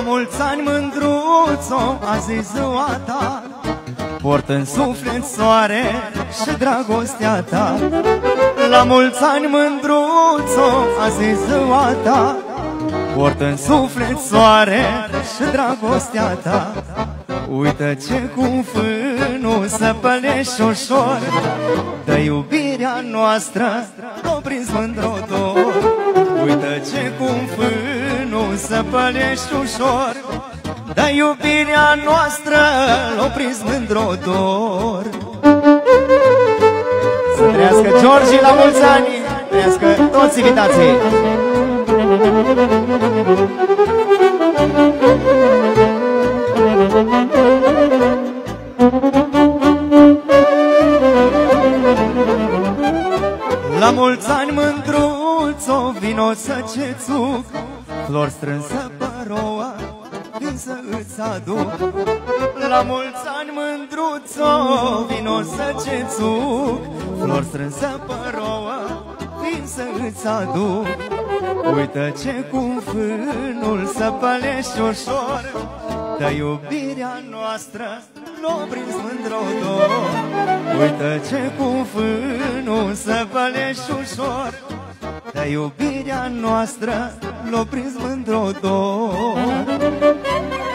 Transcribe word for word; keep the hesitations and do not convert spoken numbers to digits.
mulți ani, mândruțo, azi e ziua ta. Port în suflet soare și dragostea ta. La mulți ani, mândruțo, azi e ziua ta. Port în suflet soare și dragostea ta. Uită ce cu fânul să pălești ușor, de iubirea noastră l-o prins mândro dor. Uită ce cu fânul să pălești ușor, de iubirea noastră l-o prins mândro dor. Să trăiască Georgi la mulți ani, trăiască toți invitații. La mulți ani, mândruțo, vino să cețuc, flori strânsă păroa, vin să îți aduc. La mulți ani, mândruțo, vino să cețuc, flori strânsă păroa, vin să îți aduc. Uită ce cu fânul să pălești ușor, de iubirea noastră l-o prins mândro dor. Uită ce cu fânul să pălești ușor, de iubirea noastră l-o prins mândro dor.